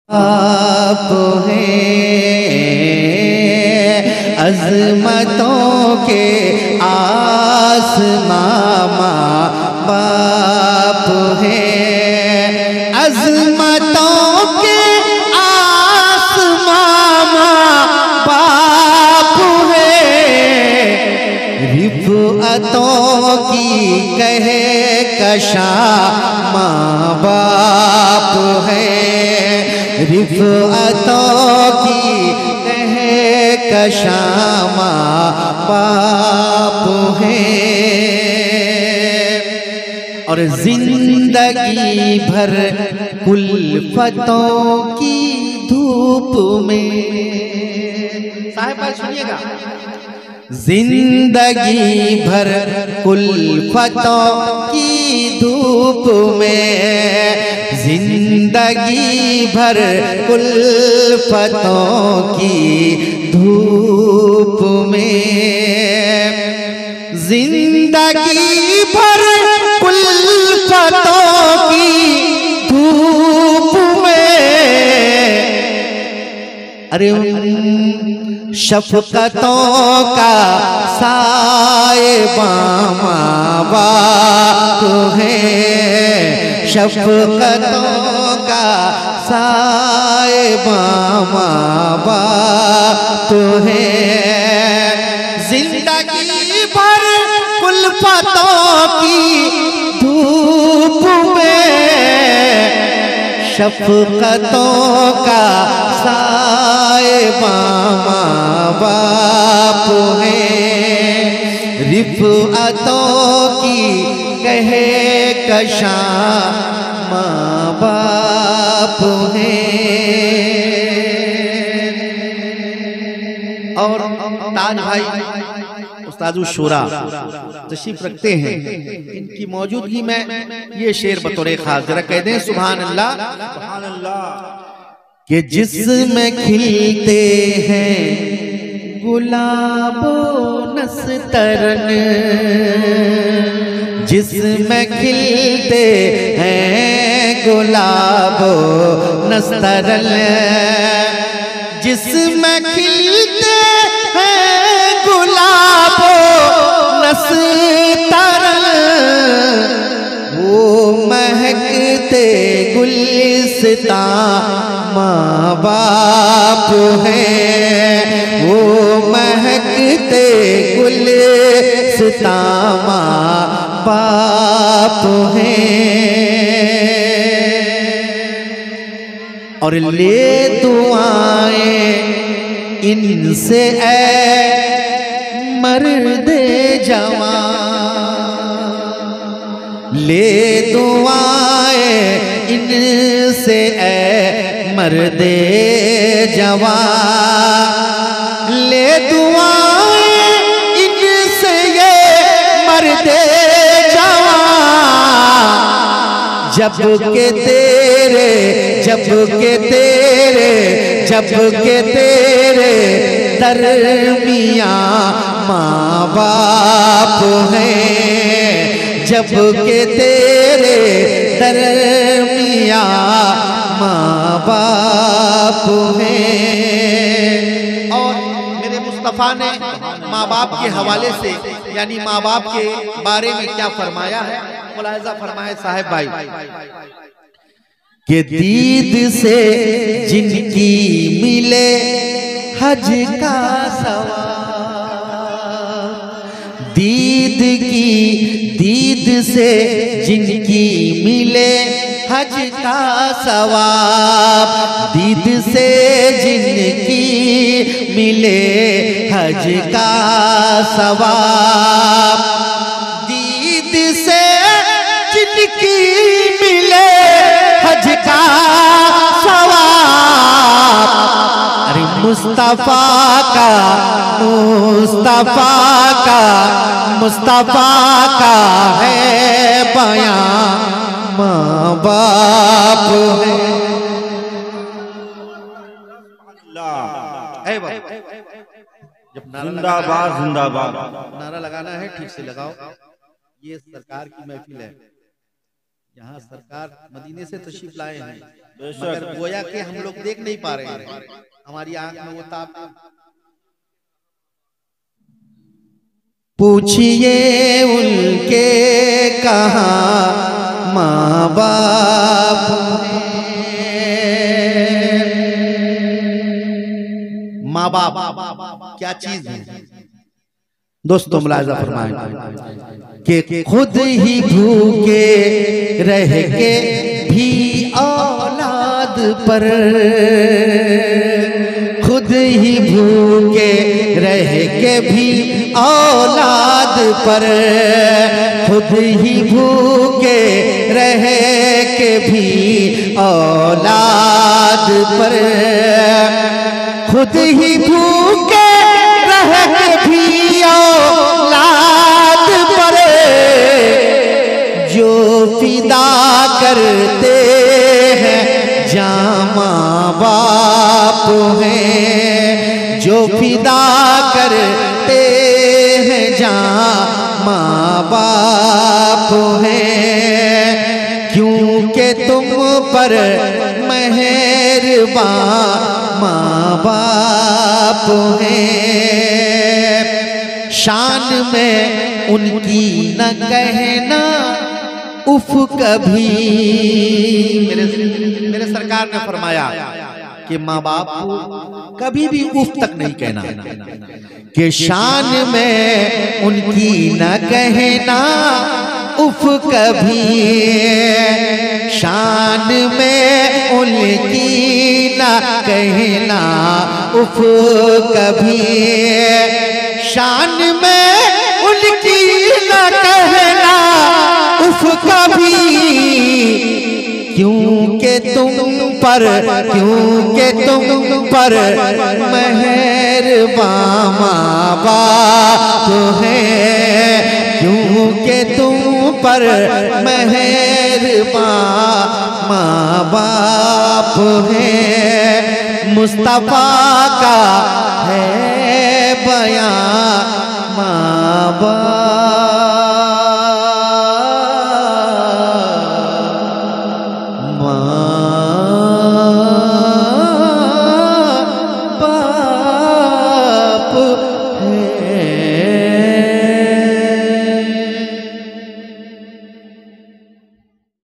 आप हैं अज़मतों के आसमां माँ बाप हैं, अज़मतों के आसमां माँ बाप हैं, रिफ़अतों की कहे कशा माँ बाप हैं, रिफ़अतों की कहे कशा माँ बाप हैं। और जिंदगी भर कुल्फ़तों की धूप में, साहिब भाई सुनिएगा, जिंदगी भर कुल्फ़तों की धूप में, जिंदगी भर कुल्फ़तों की धूप में, जिंदगी भर कुल्फ़तों की धूप में, अरे शफ़क़तों का साहिबां माँ बाप हैं, शफ़क़तों का साहिबां माँ बाप हैं, जिंदगी भर कुल्फ़तों की धूप में, शफ़क़तों का साहिबां माँ बाप हैं, रिफ़अतों की कहे कशा माँ बाप हैं। और ताज भाई उस्तादुल शूरा तशरीफ रखते हैं, इनकी मौजूदगी में ये शेर बतौर खास जरा कह दें सुभान अल्लाह, सुभान अल्लाह। कि जिसमें खिलते हैं गुलाबो नस्तरन, जिसमें खिलते हैं गुलाबो नस्तरन, जिसमें खिलते हैं गुलाबो नस्तरन, वो महकते गुलिस्तां माँ बाप हैं, वो महकते गुलिस्तां माँ बाप हैं। और ले दुआएं इनसे ऐ मर्दे जवान, ले दुआएं इनसे ऐ मर्दे जवान, ले दुआएं इनसे ये मर्दे जवान, जब के तेरे, जब के तेरे, जब के तेरे दरमियाँ माँ बाप हैं, जब के तेरे दरमियाँ माँ बाप हैं। और मेरे मुस्तफ़ा ने माँ बाप के हवाले से यानी माँ बाप के बारे में क्या फरमाया है, मुलाहिज़ा फरमाए साहिब भाई कि दीद से जिनकी मिले हज का सवाब, दीद की, दीद से जिनकी मिले हज का सवाब, दीद से जिनकी मिले हज का सवाब, दीद से जिनकी मिले हज का सवाब, अरे मुस्तफा का, मुस्तफा का, मुस्तफा का है बयां माँ बाप है। जब जिंदाबाद जिंदाबाद नारा लगाना है ठीक से लगाओ, ये सरकार की महफिल है। यहाँ सरकार मदीने से तशरीफ लाए हैं, बेशक। मगर गोया के हम लोग देख नहीं पा रहे हैं, हमारी आंख में वो ताप। पूछिए उनके कहाँ माँ बाप हैं। माँ बाप क्या चीज है दोस्तों, मुलाहिजा फरमाएं कि खुद ही भूखे रह के भी औलाद पर, खुद ही भूखे रह के भी औलाद पर, खुद ही भूखे रह के भी औलाद पर, खुद ही भूखे रह के भी औलाद पर, जो फिदा करते हैं जामा बाप हैं, जो फिदा करते हैं जामा बाप हैं, क्योंकि तुम पर मेहरबान माँ बाप हैं। शान में उनकी न कहना उफ कभी, मेरे सरकार ने फरमाया कि माँ बाप को कभी भी उफ तक नहीं कहना, कि शान में उनकी न कहना उफ कभी, शान में उनकी न कहना उफ कभी, शान में उनकी न कहना उफ कभी, क्योंकि तुम पर मेहरबान माँ बाप हैं, क्योंकि तुम पर मेहरबान माँ बाप हैं। मुस्तफा का है बयां माँ बाप